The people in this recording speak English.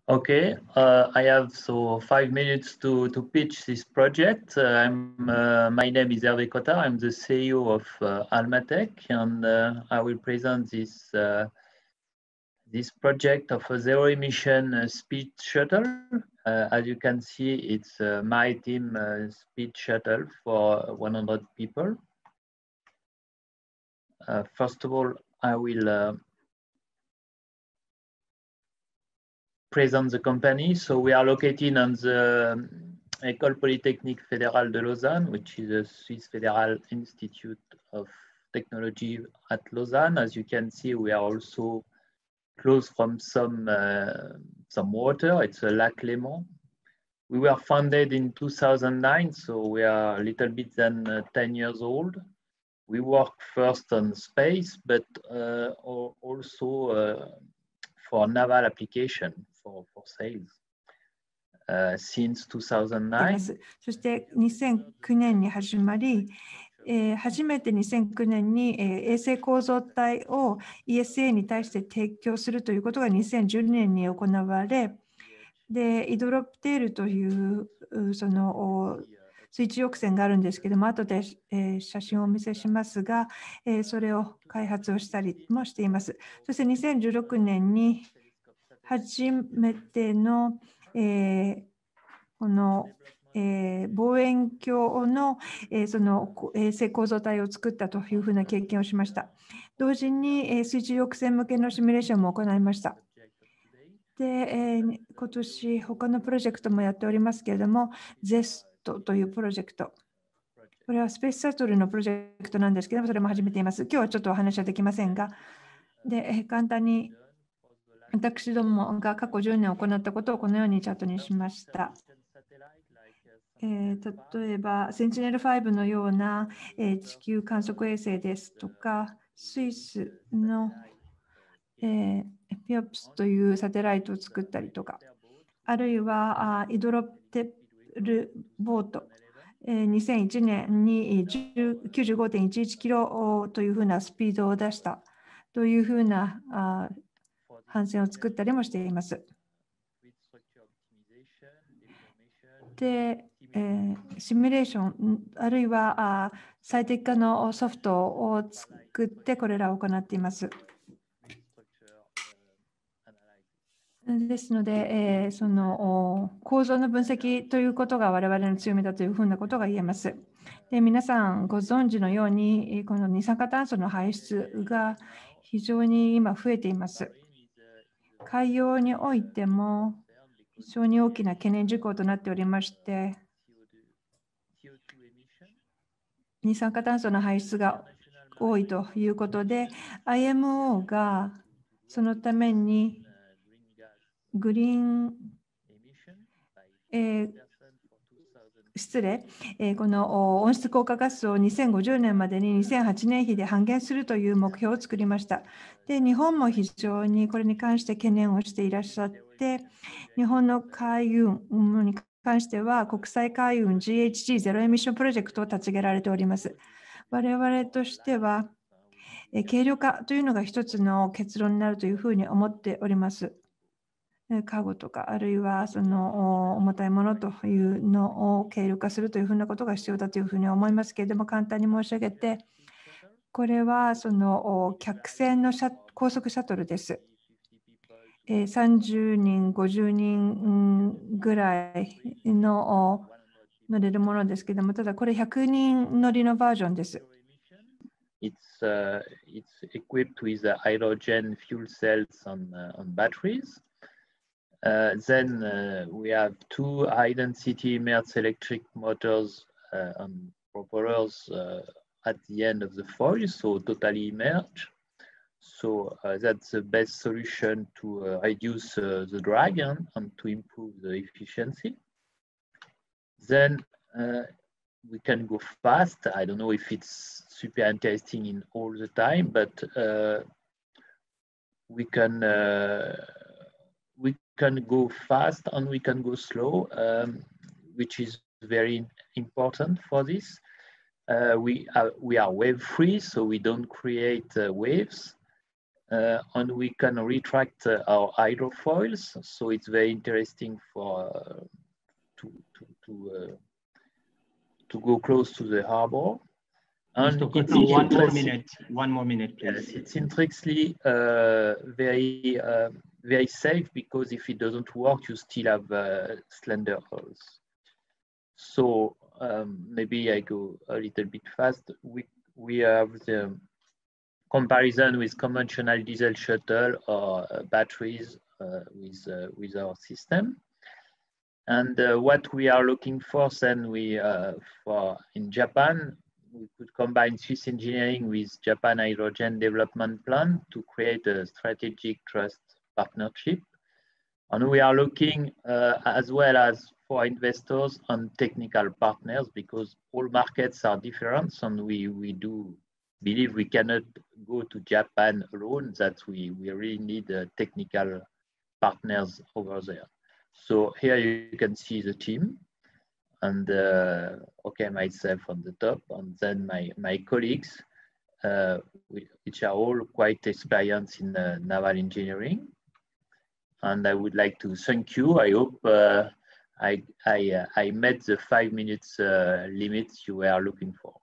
Okay, I have 5 minutes to pitch this project. My name is Hervé Cotard. I'm the CEO of Almatech, and I will present this project of a zero emission speed shuttle. As you can see, it's a maritime speed shuttle for 100 people. First of all, I will present the company. So we are located on the École Polytechnique Fédérale de Lausanne, which is a Swiss Federal Institute of Technology at Lausanne. As you can see, we are also close from some water. It's a Lac Léman. We were founded in 2009, so we are a little bit than 10 years old. We work first on space, but also for naval application for sales since 2009. そして2009年に始まり、初めて2009年に衛星構造体を ESA に対して提供するということが2012年に行われ、でイドロプテールというその水中翼船があるんですけども、後で写真をお見せしますが、それを開発をしたりもしています。そして2016年に初めての、この望遠鏡のその衛星構造体を作ったというふうな経験をしました。同時に水中翼船向けのシミュレーションも行いました。で、今年他のプロジェクトもやっておりますけれども、ZEST というプロジェクト。これはスペースシャトルのプロジェクトなんですけども、それも始めています。今日はちょっとお話はできませんが、で簡単に私どもが過去10年行ったことをこのようにチャートにしました。例えば、センチネル5のような地球観測衛星ですとか、スイスのピオプスというサテライトを作ったりとか、あるいはイドロプテルボート、2001年に 95.11 キロというふうなスピードを出したというふうな帆船を作ったりもしています。で、シミュレーションあるいは最適化のソフトを作ってこれらを行っています。ですので、その構造の分析ということが我々の強みだというふうなことが言えます。で、皆さんご存知のように、この二酸化炭素の排出が非常に今増えています。海洋においても非常に大きな懸念事項となっておりまして、二酸化炭素の排出が多いということで、IMO がそのためにグリーン、この温室効果ガスを2050年までに2008年比で半減するという目標を作りました。で、日本も非常にこれに関して懸念をしていらっしゃって、日本の海運に関しては国際海運 GHG ゼロエミッションプロジェクトを立ち上げられております。我々としては、軽量化というのが一つの結論になるというふうに思っております。カーゴとか、あるいはその重たいものというのを軽量化するというふうなことが必要だというふうに思いますけれども、簡単に申し上げて、これはその客船の高速シャトルです。30人、50人ぐらいの乗れるものですけれども、ただこれ100人乗りのバージョンです。 It's equipped with hydrogen fuel cells on batteries. Then we have two high-density Merz electric motors and propellers at the end of the foil, so totally immersed. So that's the best solution to reduce the drag and to improve the efficiency. Then we can go fast. I don't know if it's super interesting in all the time, but we can go fast and we can go slow, which is very important for this. We are wave free, so we don't create waves. and we can retract our hydrofoils. So it's very interesting for to go close to the harbor. And one more minute, please. Yes, it's intrinsically very safe, because if it doesn't work, you still have slender hulls. So maybe I go a little bit fast. We have the comparison with conventional diesel shuttle or batteries with our system. And what we are looking for then, for in Japan, we could combine Swiss engineering with Japan Hydrogen Development Plan to create a strategic trust partnership. And we are looking as well as for investors and technical partners, because all markets are different, and we do believe we cannot go to Japan alone, that we really need technical partners over there. So here you can see the team, and okay, myself on the top, and then my colleagues, which are all quite experienced in naval engineering. And I would like to thank you. I hope I met the 5 minutes limit you were looking for.